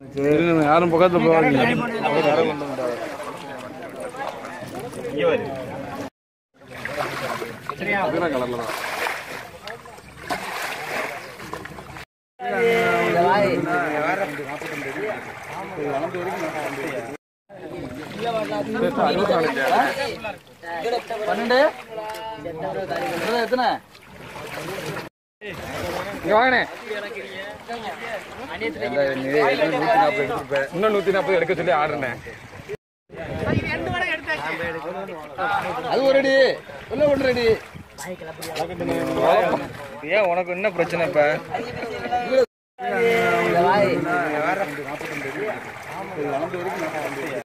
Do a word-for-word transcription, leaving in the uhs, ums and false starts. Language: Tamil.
யாரும் பக்கத்துல போவாங்க. பன்னெண்டு எத்தனை இங்க வாங்கண்ணே. இன்னும் நூத்தி நாற்பது எடுக்க சொல்லி ஆடுறேன். அது ஒரு அடி உள்ள ஒன்று அடி. ஏன் உனக்கு என்ன பிரச்சனை இப்ப?